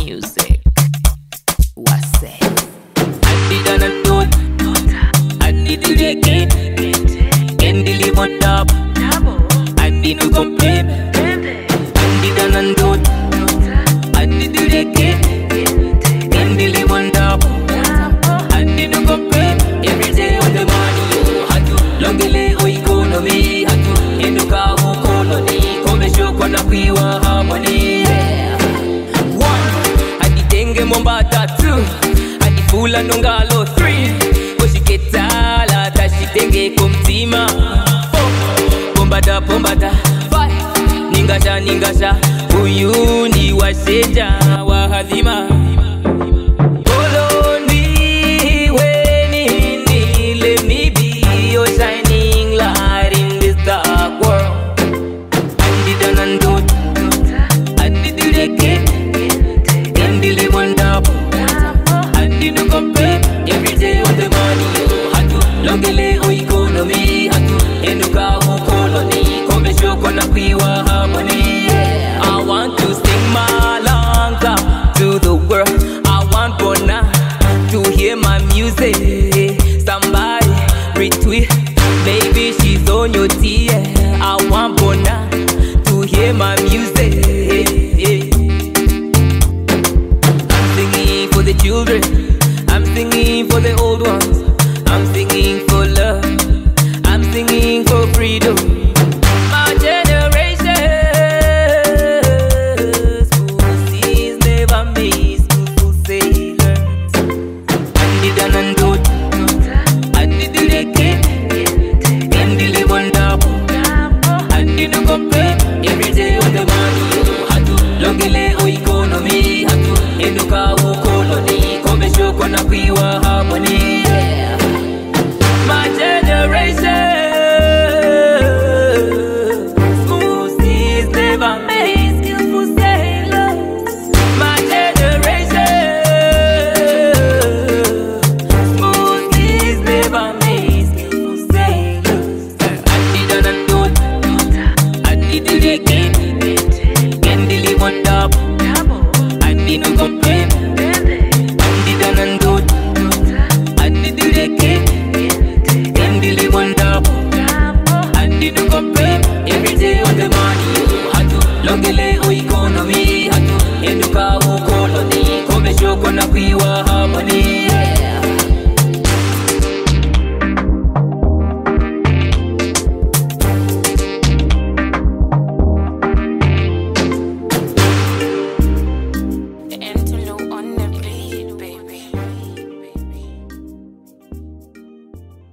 music. What's it? I did an adult, I did the reggae, and the live on top. I didn't complain. I did an adult, I did the reggae, and the live on top. I didn't complain. Every day on the money, I do longele o economy, I do enduka o colony, come show kwa na kuiwa harmony. Mombata 2, adifula nongalo 3, koshiketala tashitenge kumtima 4, bombada 5, ningasha huyu ni washenja wa hadhima. Koloni weni let me be your shining light in this dark world. I did an undone, I did the reggae, every day on the money, hatu longele o economy, hatu enduka o colony, come show kona kuiwa harmony. I want to sing my langa to the world. I want Bona to hear my music. Somebody retweet, maybe she's on your team. I want Bona to hear my music. I'm singing for the children, I'm singing for the old ones, I'm singing for love, I'm singing for freedom. My generation, school seas never miss school sailors. I did an undone, I did the reggae, and the live on top. I didn't complain. Every day on the money, hatu longele o economy, hatu enduka o colony, come show kona kuiwa harmony. My generation, smooth seas never made skillful sailors. My generation, smooth seas never made skillful sailors. I did an undone, I did the reggae, and the live on top. I didn't complain. I didn't complain. Every day on the